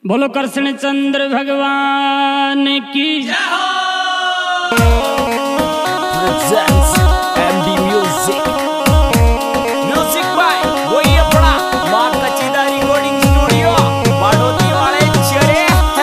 बोलो कृष्ण चंद्र भगवान की जय हो। MD Music by वही अपना मां कचीदा रिकॉर्डिंग स्टूडियो बाडोती वाले चेहरे।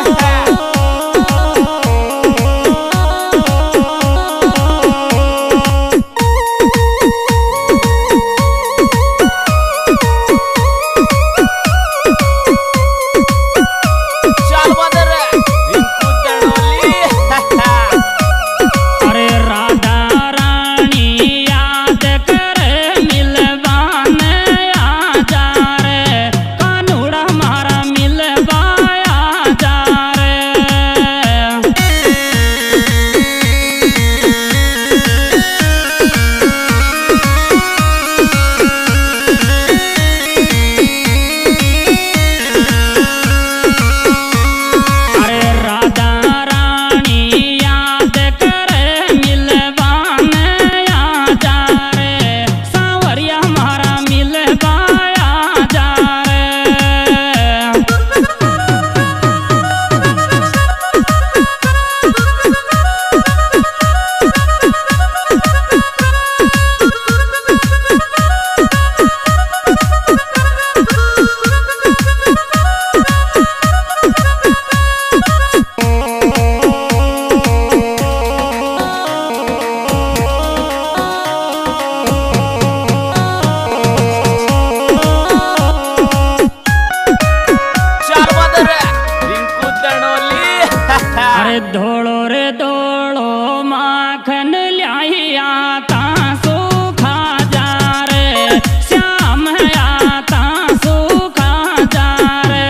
धोलो रे धोलो माखन ल्याहिया तासु खा जा रे श्याम या तासु खा जा रे।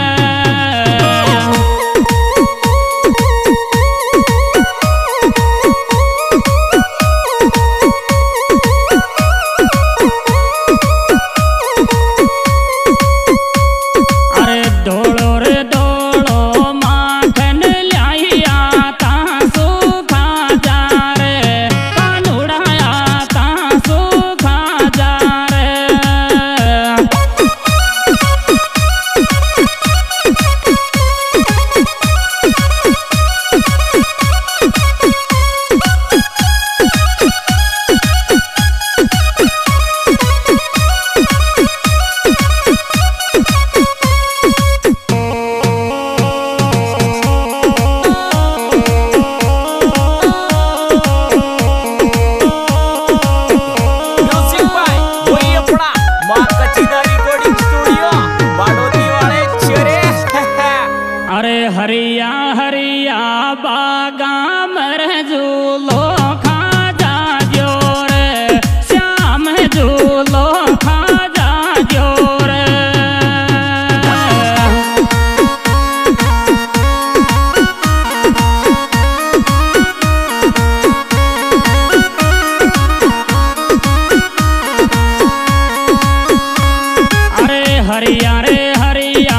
अरे धोलो रे हरिया हरिया बागा मर झूलो खा जा जोर श्याम झूलो खा जा जोर। अरे हरिया रे हरिया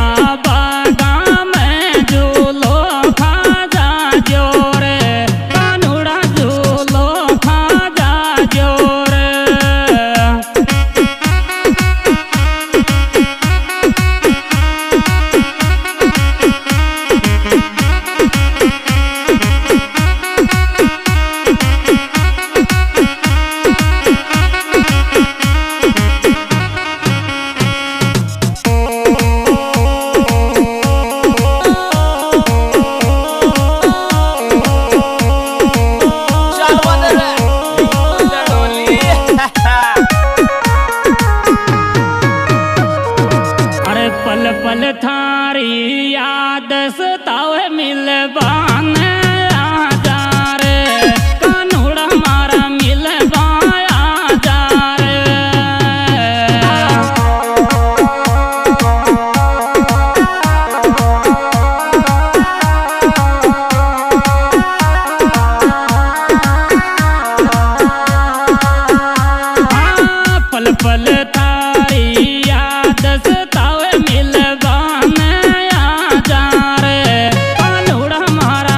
पल पल थारी याद सतावे मिलबान आजा रे कानूड़ा मारा मिलबाया जा रे। पल पल थारी याद सतावे मिलबान आजा रे कानूड़ा मारा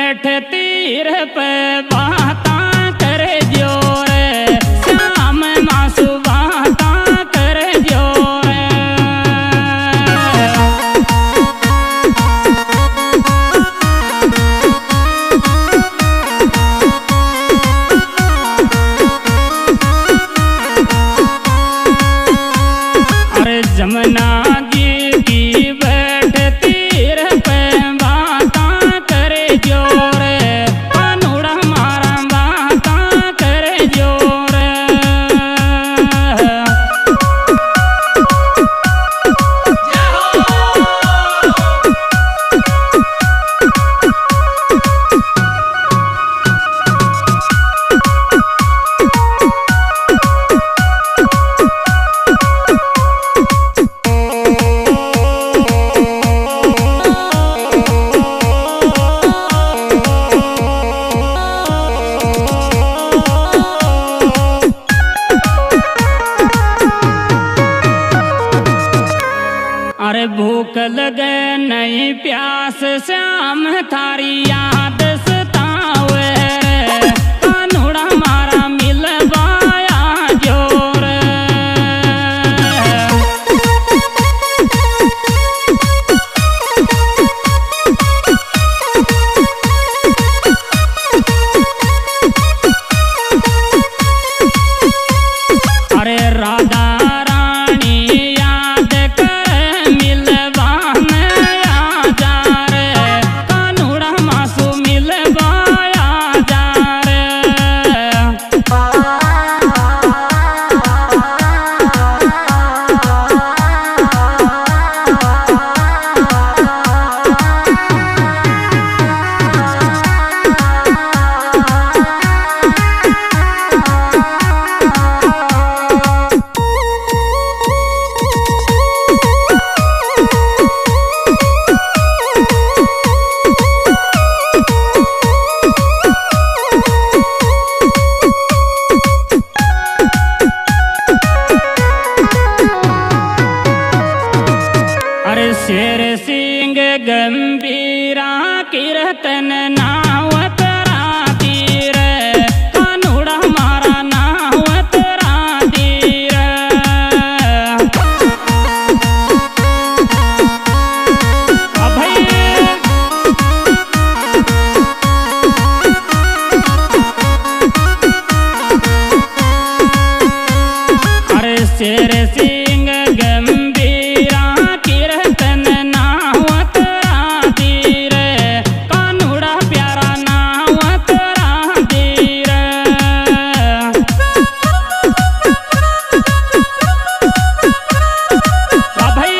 बैठ तीर पे बाता कर जोर श्याम मासू बाता कर जोर। अरे जमुना जी की बैठ तीर पे बाता कर जोर कानूड़ा मारा बाता कर जोर। अरे भूख लगे नहीं प्यास श्याम थारी याद सतावे कानूड़ा मारा मिलवाया जोर। अरे राधा रानी याद कर मिलवाने आ जा रे कानूड़ा मासू मिलवाया जा रे। अरे शेर सिंह गंभीरा कीर्तन नावत रातीर कानूड़ा मारा नावत रातीर। अभय अरे शेर सिंह गंभीरा कीर्तन नावत रातीर कानूड़ा प्यारा नावत रातीर। भाई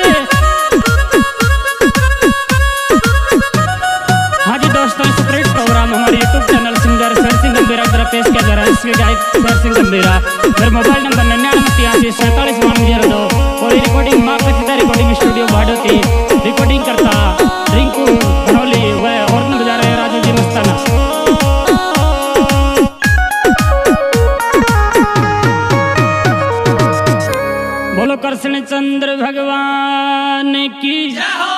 हाँ जी दोस्तों, सुपरहिट प्रोग्राम हमारे YouTube channel singer Sher Singh गंभीरा द्वारा पेश किया जा रहा है। इसके गायक शेर सिंह गंभीरा। मेरा मोबाइल नंबर 998347 और ये रिकॉर्डिंग माँ कचिदा रिकॉर्डिंग स्टूडियो भाडोती। रिकॉर्डिंग करता रिंकू धनौली व और बजा रहे राजू जी मस्ताना। बोलो कृष्ण चंद्र भगवान की जय हो।